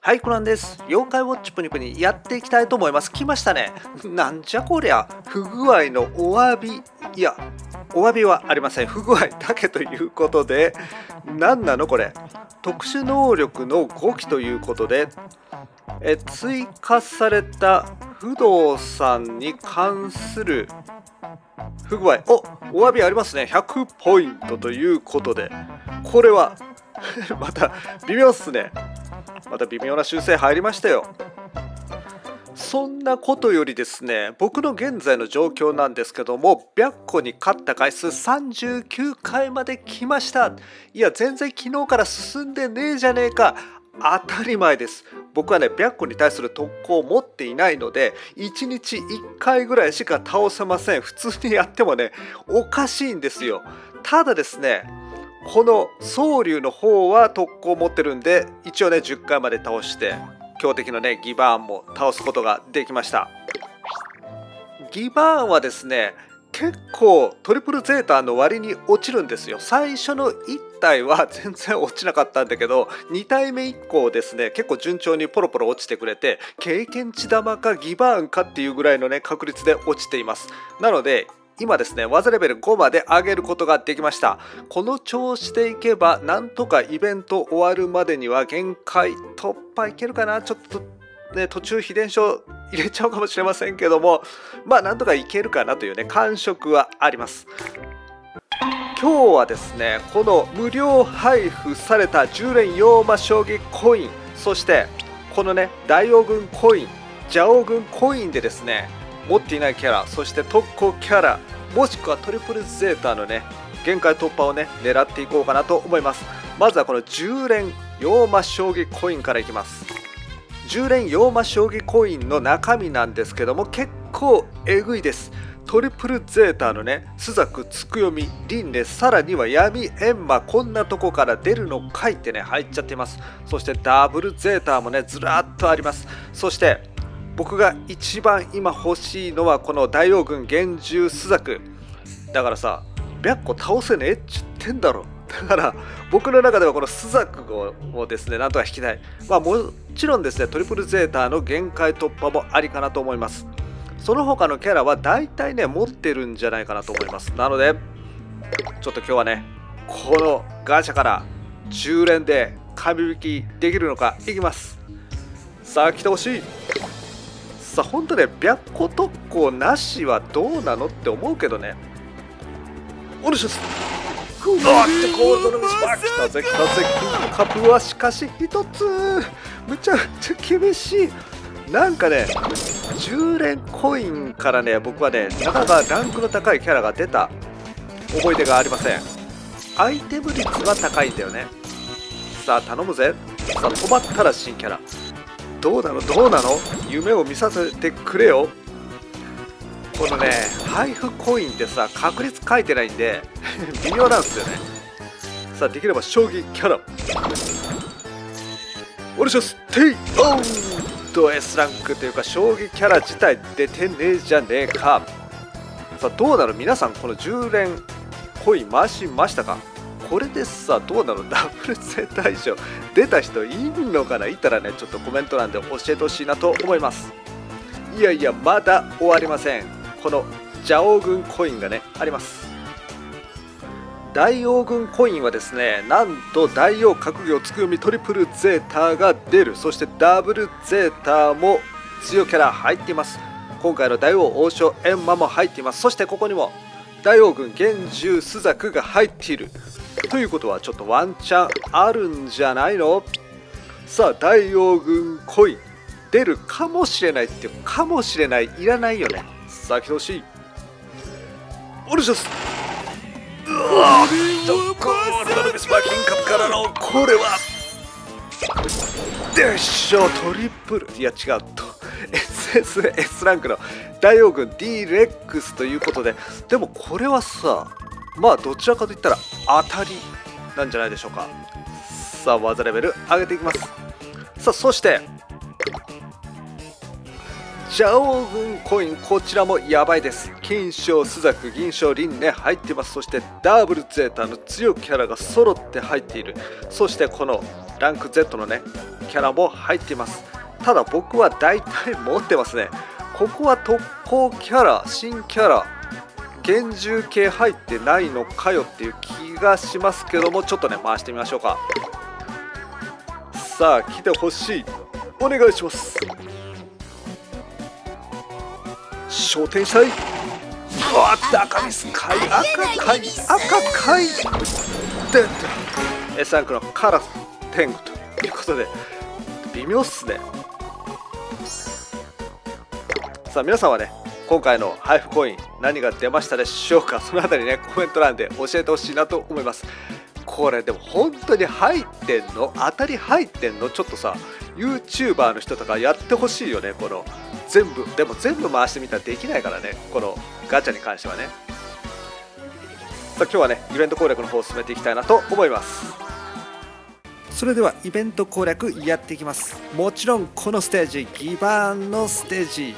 はい、コナンです。妖怪ウォッチプニプニやっていきたいと思います。来ましたね。なんじゃこりゃ。不具合のお詫び。いや、お詫びはありません。不具合だけということで、何なのこれ。特殊能力の5機ということで、追加された不動産に関する不具合。お詫びありますね。100ポイントということで、これはまた微妙っすね。また微妙な修正入りましたよ。そんなことよりですね、僕の現在の状況なんですけども、白虎に勝った回数39回まで来ました。いや、全然昨日から進んでねえじゃねえか。当たり前です。僕はね、白虎に対する特攻を持っていないので、1日1回ぐらいしか倒せません。普通にやってもね、おかしいんですよ。ただですね、この蒼龍の方は特攻を持ってるんで、一応ね10回まで倒して強敵のねギバーンも倒すことができました。ギバーンはですね、結構トリプルゼータの割に落ちるんですよ。最初の1体は全然落ちなかったんだけど、2体目以降ですね、結構順調にポロポロ落ちてくれて、経験値玉かギバーンかっていうぐらいのね確率で落ちています。なので今ですね、技レベル5まで上げることができました。この調子でいけば、なんとかイベント終わるまでには限界突破いけるかな。ちょっとね、途中秘伝書入れちゃうかもしれませんけども、まあなんとかいけるかなというね、感触はあります。今日はですね、この無料配布された10連妖魔将棋コイン、そしてこのね、大王軍コイン、蛇王軍コインでですね、持っていないキャラ、そして特攻キャラ、もしくはトリプルゼータのね限界突破をね狙っていこうかなと思います。まずはこの10連妖魔将棋コインからいきます。10連妖魔将棋コインの中身なんですけども、結構えぐいです。トリプルゼータのね、朱雀、つくよみ、輪廻、さらには闇、閻魔、こんなとこから出るのかいってね入っちゃっています。そしてダブルゼータもねずらっとあります。そして僕が一番今欲しいのはこの大王軍幻獣朱雀だからさ、白虎倒せねえっち言ってんだろ。だから僕の中ではこの朱雀をですねなんとか引きたい。まあもちろんですね、トリプルゼータの限界突破もありかなと思います。その他のキャラは大体ね持ってるんじゃないかなと思います。なのでちょっと今日はね、このガチャから10連で神引きできるのかいきます。さあ来てほしい。さあ本当ね、白虎特攻なしはどうなのって思うけどね。お願いします。ゴールドのミスパー来たぜ来たぜ。キングカップはしかし一つむちゃくちゃ厳しい。なんかね、10連コインからね、僕はねなかなかランクの高いキャラが出た思い出がありません。アイテム率は高いんだよね。さあ頼むぜ。さあ止まったら新キャラ。どうなのどうなの、夢を見させてくれよ。このね配布コインってさ確率書いてないんで微妙なんですよね。さあできれば将棋キャラお願いします。テイオンと S ランクというか将棋キャラ自体出てねえじゃねえか。さあどうなの皆さん、この10連コイン回しましたか。これでさどうなの、ダブルゼータ以上出た人いるのかな。いたらねちょっとコメント欄で教えてほしいなと思います。いやいやまだ終わりません。この蛇王軍コインがねあります。大王軍コインはですね、なんと大王格業つくよみトリプルゼータが出る。そしてダブルゼータも強いキャラ入っています。今回の大王王将閻魔も入っています。そしてここにも大王軍幻獣朱雀が入っているということは、ちょっとワンチャンあるんじゃないの。さあ大王軍コイン出るかもしれないっていうかもしれない、いらないよね。さあ来てほしい。お願いします。うわーゴールドのミスパーキングカップからのこれはでしょ。トリプル、いや違うと SS ランクの大王軍 D レックスということで、でもこれはさ、まあどちらかといったら当たりなんじゃないでしょうか。さあ技レベル上げていきます。さあそしてジャオ軍コイン、こちらもやばいです。金賞スザク、銀賞リンね入っています。そしてダブルゼータの強いキャラが揃って入っている。そしてこのランク Z のねキャラも入っています。ただ僕は大体持ってますね。ここは特攻キャラ、新キャラ、厳重系入ってないのかよっていう気がしますけども、ちょっとね回してみましょうか。さあ来てほしい、お願いします。昇天したい。あっ赤ミスかい、赤かい、赤かいで S ランクのカラス天狗ということで微妙っすね。さあ皆さんはね今回の配布コイン何が出ましたでしょうか。そのあたりねコメント欄で教えてほしいなと思います。これでも本当に入ってんの、当たり入ってんの、ちょっとさ YouTuber の人とかやってほしいよね。この全部でも全部回してみたらできないからね、このガチャに関してはね。さあ今日はねイベント攻略の方を進めていきたいなと思います。それではイベント攻略やっていきます。もちろんこのステージギバーンのステージ、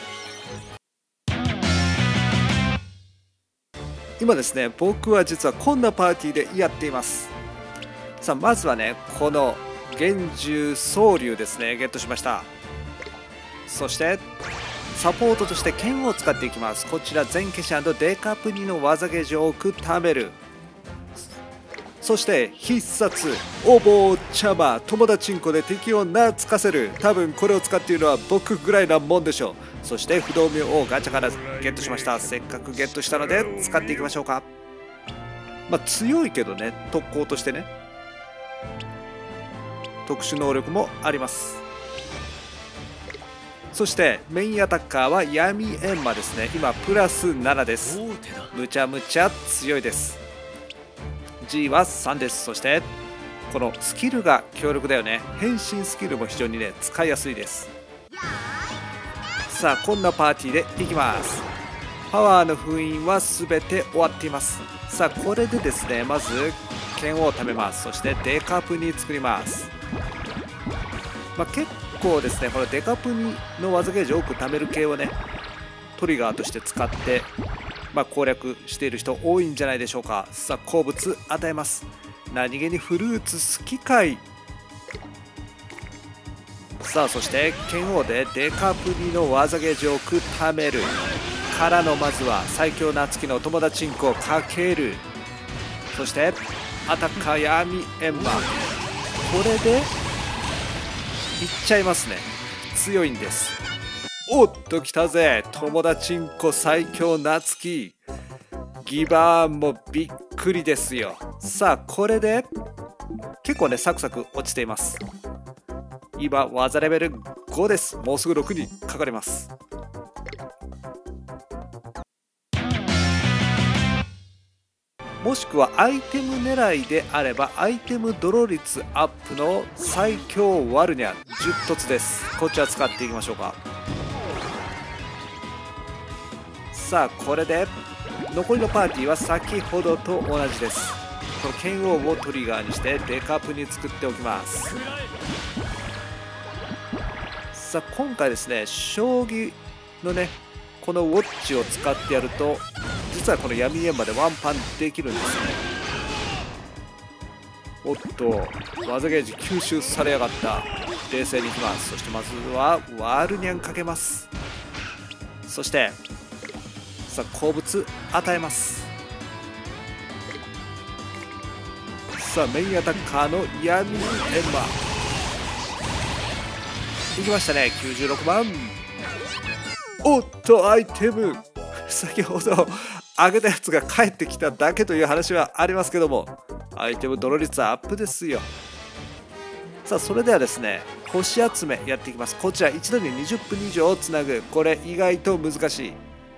今ですね僕は実はこんなパーティーでやっています。さあまずはねこの厳重総流ですねゲットしました。そしてサポートとして剣を使っていきます。こちら全消し&デカプニの技ゲージを多く貯める。そして必殺お坊ちゃま友達んこで敵を懐かせる。多分これを使っているのは僕ぐらいなもんでしょう。そして不動明をガチャからゲットしました。せっかくゲットしたので使っていきましょうか。まあ強いけどね、特攻としてね特殊能力もあります。そしてメインアタッカーは闇閻魔ですね。今プラス7です。むちゃむちゃ強いです。 G は3です。そしてこのスキルが強力だよね。変身スキルも非常にね使いやすいです。さあこんなパーティーでいきます。パワーの封印は全て終わっています。さあこれでですねまず剣を貯めます。そしてデカプニ作ります。結構ですねこのデカプニの技ゲージを多く貯める系をねトリガーとして使って攻略している人多いんじゃないでしょうか。さあ好物与えます。何気にフルーツ好きかい。さあそして剣王でデカプニの技ゲージを多く貯めるからの、まずは最強夏希の友達んこをかける。そしてアタッカー闇閻魔、これでいっちゃいますね。強いんです。おっと来たぜ友達んこ最強夏希。ギバーンもびっくりですよ。さあこれで結構ねサクサク落ちています。今技レベル5です。もうすぐ6にかかります。もしくはアイテム狙いであればアイテムドロー率アップの最強ワルニャ10突です。こちら使っていきましょうか。さあこれで残りのパーティーは先ほどと同じです。この剣王をトリガーにしてデカプに作っておきます。さあ今回ですね将棋のねこのウォッチを使ってやると実はこの闇閻魔でワンパンできるんですね。おっと技ゲージ吸収されやがった。冷静にいきます。そしてまずはワルニャンかけます。そしてさあ鉱物与えます。さあメインアタッカーの闇閻魔いきましたね。96万。おっとアイテム先ほど上げたやつが返ってきただけという話はありますけども、アイテムドロー率アップですよ。さあそれではですね星集めやっていきます。こちら一度に20分以上つなぐ、これ意外と難しい。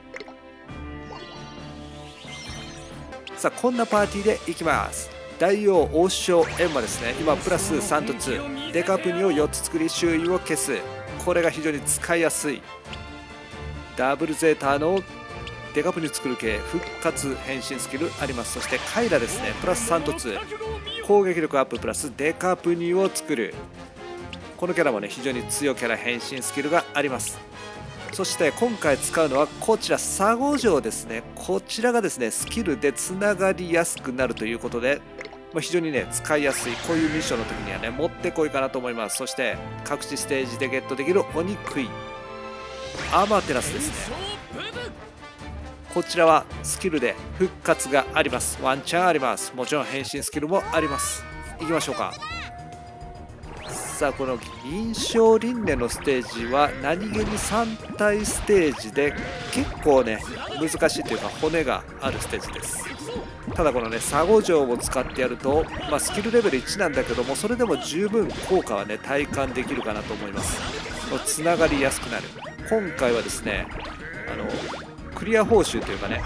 さあこんなパーティーでいきます。大王王将閻魔ですね。今プラス3突デカプニを4つ作り周囲を消す。これが非常に使いやすい。ダブルゼータのデカプニ作る系復活変身スキルあります。そしてカイラですねプラス3突攻撃力アッププラスデカプニを作る。このキャラもね非常に強いキャラ変身スキルがあります。 そして今回使うのはこちら佐護城ですね。こちらがですねスキルでつながりやすくなるということで、非常にね使いやすい、こういうミッションの時にはねもってこいかなと思います。そして各地ステージでゲットできる鬼食いアマテラスですね。こちらはスキルで復活があります。ワンチャンあります。もちろん変身スキルもあります。いきましょうか。さあこの銀賞輪廻のステージは何気に3体ステージで結構ね難しいというか骨があるステージです。ただこのね佐護城を使ってやると、スキルレベル1なんだけども、それでも十分効果はね体感できるかなと思います。つながりやすくなる。今回はですねクリア報酬というかね、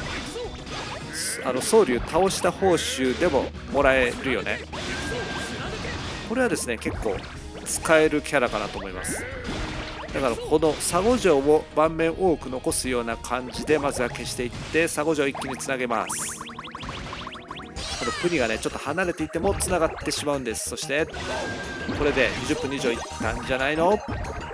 僧侶倒した報酬でももらえるよね。これはですね結構使えるキャラかなと思います。だからこの佐護城を盤面多く残すような感じでまずは消していって佐護城一気につなげます。このプニがねちょっと離れていてもつながってしまうんです。そしてこれで20分以上いったんじゃないの。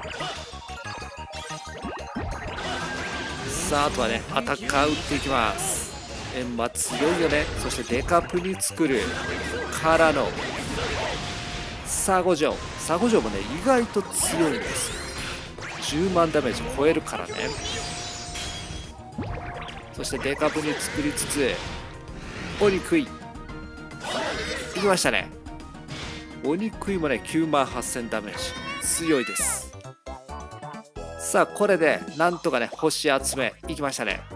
さああとはねアタッカー打っていきます。エンマ強いよね。そしてデカプニ作るからの佐護城もね意外と強いんですよ。10万ダメージ超えるからね。そしてデカプニ作りつつ鬼食いいきましたね。鬼食いもね9万8000ダメージ強いです。さあこれでなんとかね星集めいきましたね。